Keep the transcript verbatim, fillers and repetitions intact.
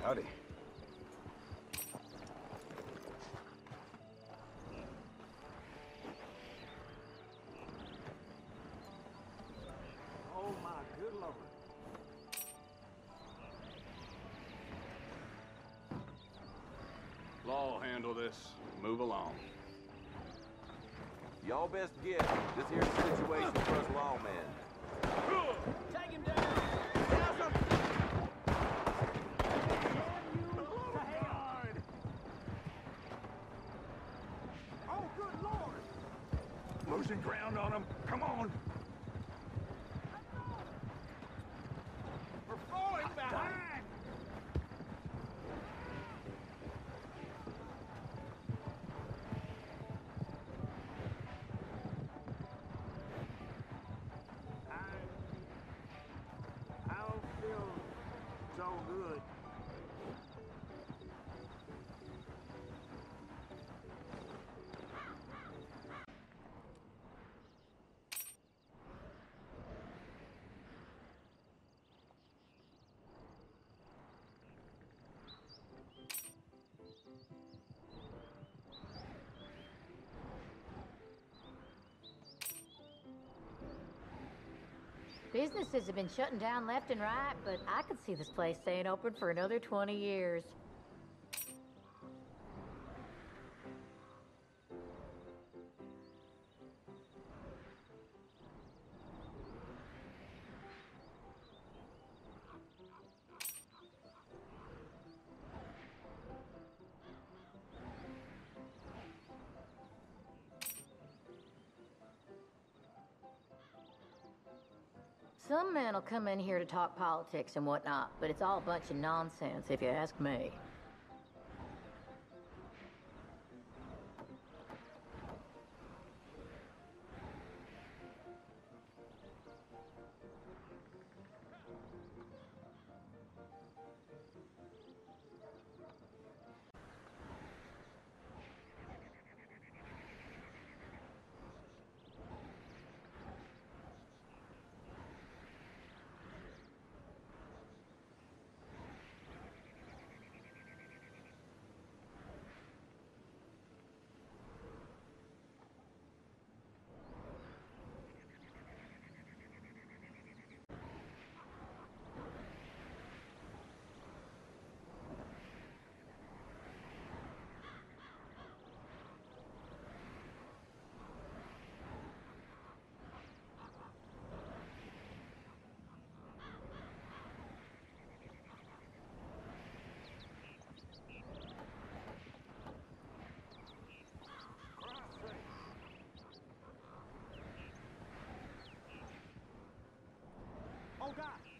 Howdy. Oh my good lord. Law will handle this. Move along. Y'all best get. This here's the situation for us lawmen. Take him down! Damn you to hell! Oh, good lord! Losing ground on them. Come on. We're falling behind! I, I don't feel so good. Businesses have been shutting down left and right, but I could see this place staying open for another twenty years. Some men will come in here to talk politics and whatnot, but it's all a bunch of nonsense, if you ask me. Oh, God!